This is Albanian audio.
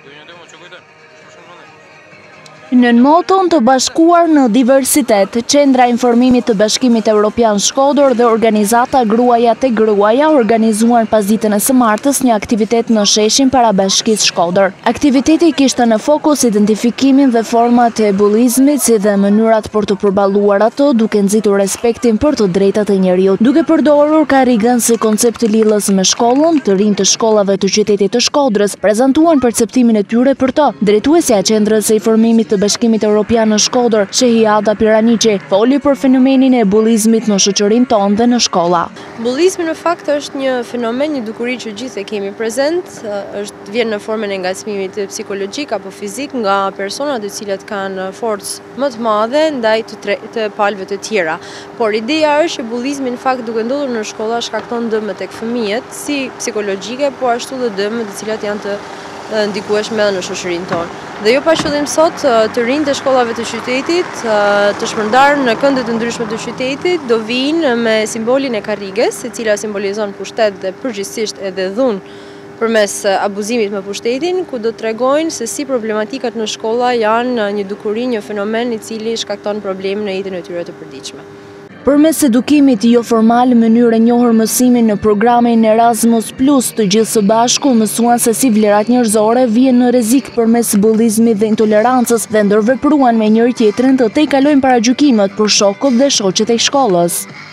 Në moton të bashkuar në diversitet, Qendra e Informimit të Bashkimit Evropian Shkodër dhe organizata Gruaja te Gruaja organizuan pas ditën e së martës një aktivitet në sheshin para Bashkisë Shkodër. Aktiviteti kishte në fokus identifikimin dhe format e bullizmit si dhe mënyrat për të përballuar ato duke nxitur respektin për të drejtat e njerëzit. Duke përdorur karrigan si koncept lidhës me shkollën, të rinj të shkollave të qytetit të Shkodrës prezantuan perceptimin e tyre për to. Drejtuesja e Qendrës së Informimit të Bashkimit Evropian në Shkodër, Shehi Ada Piraniqi, foli për fenomenin e bullizmit në shoqërinë tonë dhe në shkolla. Bullizmi në fakt është një fenomen, një dukuri që gjithë e kemi prezent, vjen në formën e ngacmimit psikologjik apo fizik nga persona të cilët kanë forcë më të madhe ndaj të palëve të tjera. Por ideja është që bullizmi në fakt duke ndodhur në shkolla shkakton dëme tek fëmijët, si psikologjike, po ashtu dhe dëme të cilat janë të ndikueshme edhe në shoqërinë tonë. Dhe jo pa qëllim sot, të rinjtë e shkollave të qytetit, të shpërndarë në kënde të ndryshme të qytetit, do vinë me simbolin e karriges, e cila simbolizon pushtet dhe përgjithsisht edhe dhunë përmes abuzimit me pushtetin, ku do të tregojnë se si problematikat në shkolla janë një dukuri, një fenomen i cili shkakton probleme në jetën e tyre të përditshme. Përmes edukimit jo formal, mënyrë e njohur mësimin në programin Erasmus Plus, të gjithë së bashku mësuan se si vlerat njerëzore vijnë në rrezik përmes bullizmit dhe intolerancës dhe ndërvepruan me njëri tjetrin të tejkalojnë paragjykimet për shokët dhe shoqet e shkollës.